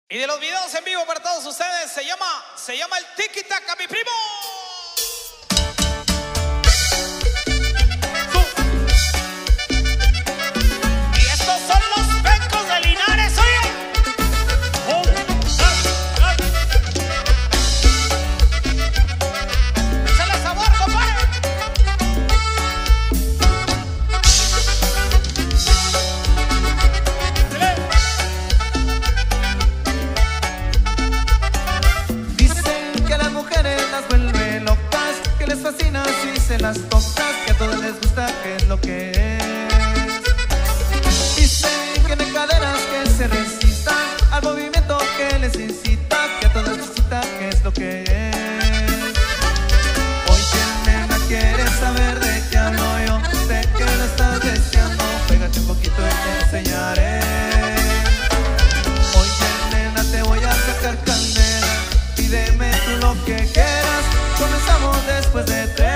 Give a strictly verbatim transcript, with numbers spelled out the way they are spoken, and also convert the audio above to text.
Y de los videos en vivo para todos ustedes, se llama, se llama el Tiki Taka, mi primo. Y estos son los Pecos de Linares, oye. Oh, ah, ah. Échale sabor, compadre. Vuelve locas, que les fascina si se las tocas, que a todos les gusta, que es lo que es. Dicen que no hay caderas que se resistan al movimiento que les incita, que a todos les excita, que es lo que es. Oye, nena, ¿quieres saber de qué hablo yo? Sé que lo estás deseando, pégate un poquito y te enseñaré. Oye, nena, te voy a sacar candela, pídeme tú lo que quieras. Comenzamos después de tres.